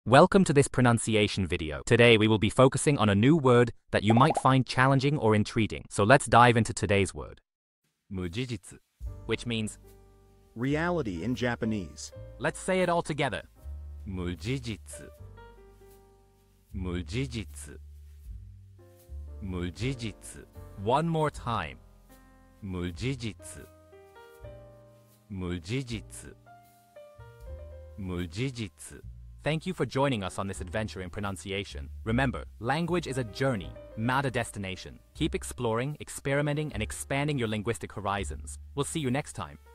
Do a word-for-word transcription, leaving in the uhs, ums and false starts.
Welcome to this pronunciation video. Today we will be focusing on a new word that you might find challenging or intriguing. So let's dive into today's word. Mujijitsu, which means reality in Japanese. Let's say it all together. Mujijitsu. Mujijitsu. Mujijitsu. One more time. Mujijitsu. Mujijitsu. Mujijitsu. Thank you for joining us on this adventure in pronunciation. Remember, language is a journey, not a destination. Keep exploring, experimenting, and expanding your linguistic horizons. We'll see you next time.